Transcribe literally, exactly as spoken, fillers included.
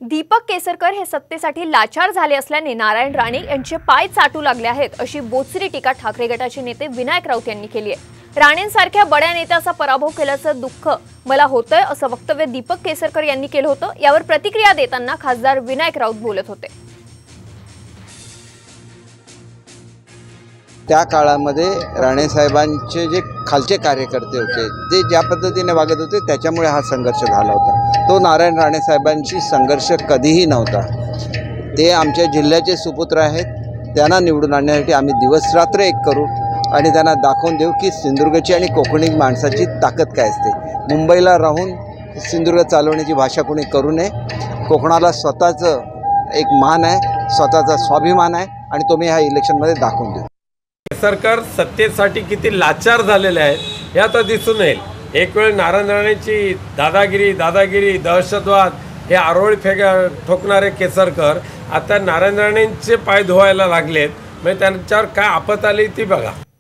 दीपक केसरकर हे सत्तेसाठी लाचार झाले असल्याने नारायण राणे यांचे पाय चाटू लागले आहेत अशी बोचरी टीका ठाकरे गटाचे नेते विनायक राऊत यांनी केली आहे। राणेंसारख्या बड्या नेत्याचा पराभव केल्याचं दुःख मला होतंय असं वक्तव्य दीपक केसरकर यांनी केलं होतं। यावर प्रतिक्रिया देताना खासदार विनायक राऊत बोलत होते। त्या काळामध्ये राणे साहेबांचे जे खालचे कार्यकर्ते होते ते ज्या पद्धतीने वागत होते त्याच्यामुळे हा संघर्ष झाला होता। तो नारायण राणे साहेबांशी संघर्ष कधीही नव्हता। ते आमच्या जिल्ह्याचे सुपुत्र आहेत, त्यांना निवडून आणण्यासाठी आम्ही दिवस रात्र एक करू आणि त्यांना दाखवून देऊ की सिंधुदुर्गची आणि कोकणी माणसाची ताकद काय असते। मुंबईला राहून सिंधुदुर्ग चालवण्याची भाषा कोणी करू नये। कोकणाला स्वतःचं एक मान आहे, स्वतःचा स्वाभिमान आहे आणि तो मी ह्या इलेक्शनमध्ये दाखवून देऊ। सरकार सत्तेसाठी किती लाचार झालेले आहेत हे आता दिसून येईल। एक वेळ नारायण राणेंची दादागिरी दादागिरी दहशतवाद हे आरोळी फेका ठोकणारे केसरकर आता नारायण राणेंचे पाय धुवायला लागलेत। म्हणजे त्यांच्यावर काय आपत आली ती बघा।